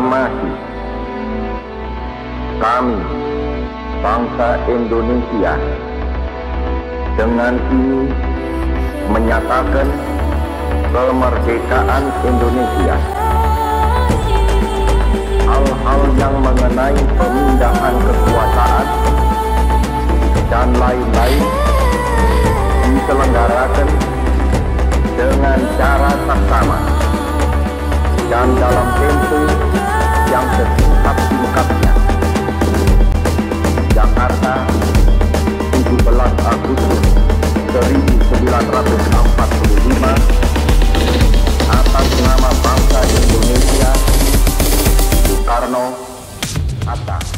proklamasi kami, bangsa Indonesia, dengan ini menyatakan kemerdekaan Indonesia. Hal-hal yang mengenai pemindahan kekuasaan dan lain-lain diselenggarakan dengan cara saksama dan dalam tempo yang sesingkat-singkatnya. Jakarta, 17 Agustus 1945, atas nama bangsa Indonesia, Soekarno, Hatta.